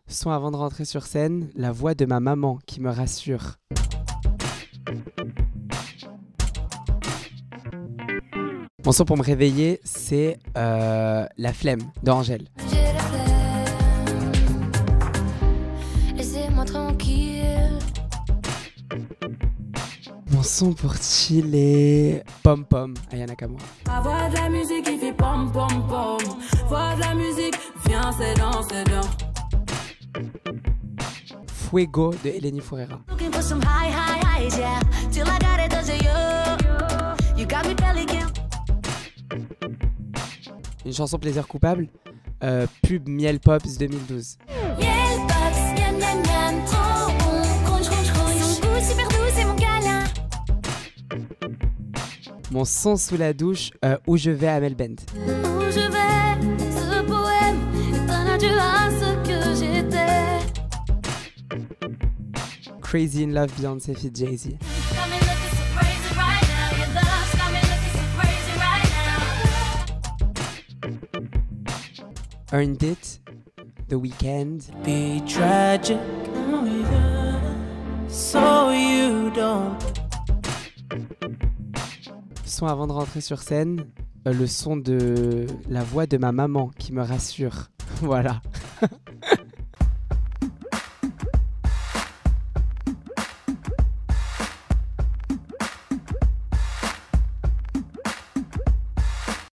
Son avant de rentrer sur scène, la voix de ma maman qui me rassure. Mon son pour me réveiller, c'est La flemme d'Angèle. J'ai la flemme, laissez-moi tranquille. Mon son pour chiller, Pom Pom, Aya Nakamura. Voix de la musique qui fait pom pom pom. Voix de la musique, viens c'est dans, c'est dans. Fuego de Eleni Foureira. Looking for some high, high, highs, yeah. Till I got it, does it you? You got me pelican. Une chanson plaisir coupable, pub Miel Pops 2012. Miel Pops, miam miam miam, trop bon. Crunch, crunch, crunch. Son goût super doux, c'est mon câlin. Mon son sous la douche, Où je vais à Melbend. Où je vais, ce poème est un adieu à ce que j'étais. Crazy in Love, Beyoncé feat Jay-Z. Got me looking so crazy right now. Your love's got me looking so crazy right now. Earned It, The Weeknd. Be tragic, so you don't. Son avant de rentrer sur scène, le son de la voix de ma maman qui me rassure. Voilà.